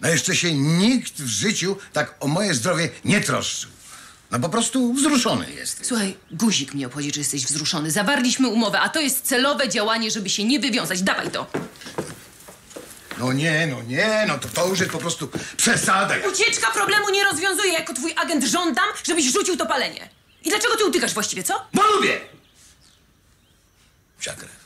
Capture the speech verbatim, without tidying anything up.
No jeszcze się nikt w życiu tak o moje zdrowie nie troszczył. No po prostu wzruszony jesteś. Słuchaj, guzik mnie obchodzi, że jesteś wzruszony. Zawarliśmy umowę, a to jest celowe działanie, żeby się nie wywiązać. Dawaj to. No nie, no nie, no to, to już jest po prostu przesada. Ucieczka problemu nie rozwiązuje. Jako twój agent żądam, żebyś rzucił to palenie. I dlaczego ty utykasz właściwie, co? Bo lubię! Psia krew.